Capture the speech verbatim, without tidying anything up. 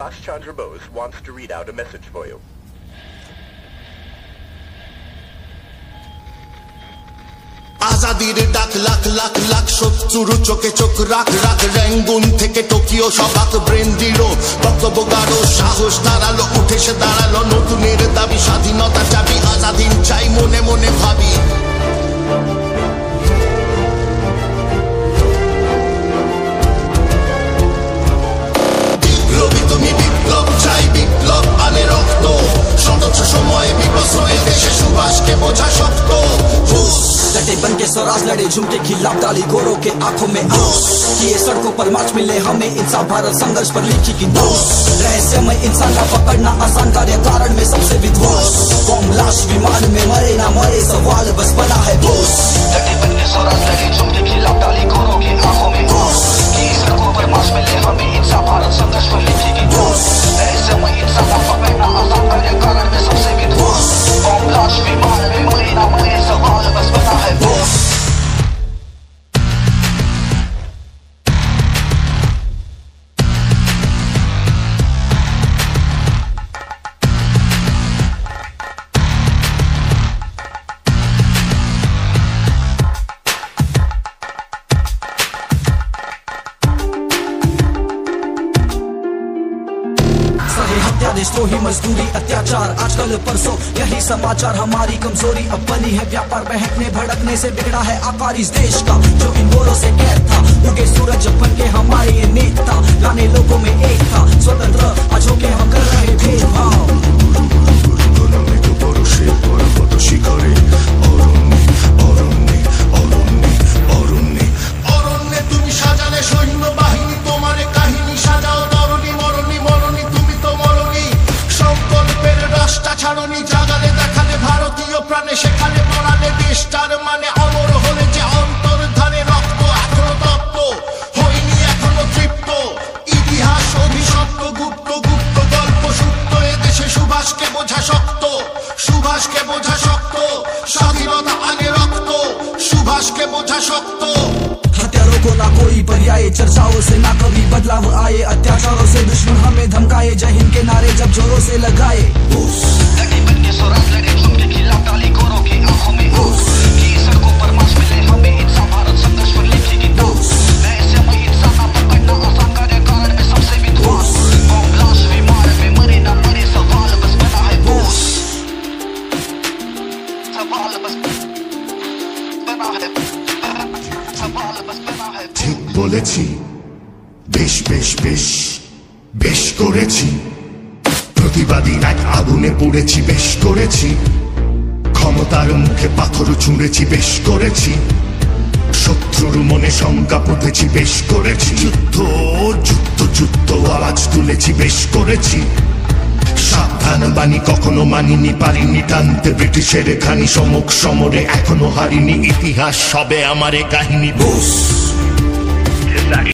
Subhash Chandra Bose wants to read out a message for you. আজাদির ডাক লাখ লাখ লাখ শত্রুর চোখে চোখ রাখ রাখ র্যাঙ্গুন থেকে টোকিও সবাক ব্রেন জিরো বক্তব্য গাঢ় সাহস দাঁড়ালো উঠে সে দাঁড়ালো নতুনের দাবি স্বাধীনতা চাবি আজাদিন চাই মনে মনে ভাবি বিপ্লবী তুমি বিপ্লব চাই বিপ্লব আনে রক্ত সদস্য সময়ে বিবস্ত্র এ দেশে সুভাষকে বোঝা শক্ত डटे बन के स्वराज लड़े झुमके खिलाफ डाली गोरों के आंखों में आंस किए सड़कों पर मार्च मिले हमें इंसान भारत संघर्ष पर लिखी की दोष रहस्यमय इंसान का पकड़ना आसान कार्य कारण में सबसे विध्वंस बम लाश विमान में मरे ना मरे सवाल बस बना है बोस डटे बन के स्वराज लड़े झुमके खिलाफ डाली गोरों के आंखों में आंस किए सड़कों पर मार्च मिले हमें इंसान भारत संघर्ष पर लिखी की दोष रहस्यमय इंसान का पकड़ना आसान कार्य कारण में सबसे विध्वंस बम लाश विमान में मरे ना मरे सवाल बस बना है बोस देशद्रोही मजदूरी अत्याचार आजकल परसों यही समाचार हमारी कमजोरी अब बनी है व्यापार बहकने भड़कने से बिगड़ा है आकार इस देश का जो इन गोरों से कैद था उगे सूरज बन के हमारे ये नेता लाने लोगों में एक था स्वतंत्र आज होके हम कर रहे भेदभाव ছাড়নি জাগালে দেখালে ভারতীয় প্রাণে সেখানে পড়ালে দেশটার মানে অমর হলে যে অন্তর ধারে রক্ত এখনো তপ্ত হয়নি এখনো তৃপ্ত ইতিহাস অভিশপ্ত গুপ্ত গুপ্ত গল্প সূত্র এদেশে সুভাষকে বোঝা শক্ত সুভাষকে বোঝা শক্ত স্বাধীনতা আগে রক্ত সুভাষকে বোঝা শক্ত हत्यारों को ना कोई पर्याय चर्चाओं से ना कभी बदलाव आए अत्याचारों से दुश्मन हमें धमकाए जय हिंद के नारे जब जोरों से लगाए डटे बन के स्वराज लड़े झुमके खिलाफ डाली गोरों की आंखों में की सड़कों पर मार्च मिले हमें इंसान भारत संघर्ष पर लिखी की दोष रहस्यमय इंसान का पकड़ना आसान कार्य कारण में सबसे विध्वंस बम लाश विमान में मरे ना मरे सवाल बस बना है बोस सवाल बस बना है ঠিক বলেছি বেশ বেশ বেশ বেশ করেছি প্রতিবাদী এক আগুনে পড়েছি বেশ করেছি ক্ষমতার মুখে পাথর ছুঁড়েছি বেশ করেছি শত্রুর মনে শঙ্কা পুঁতেছি বেশ করেছি যুদ্ধ যুদ্ধ যুদ্ধ আওয়াজ তুলেছি বেশ করেছি সাবধান বাণী কখনো মানিনি পারিনি টানতে ব্রিটিশের খানি সমুখ সমরে এখনো হারিনি ইতিহাস সবে আমারে কাহিনী বোস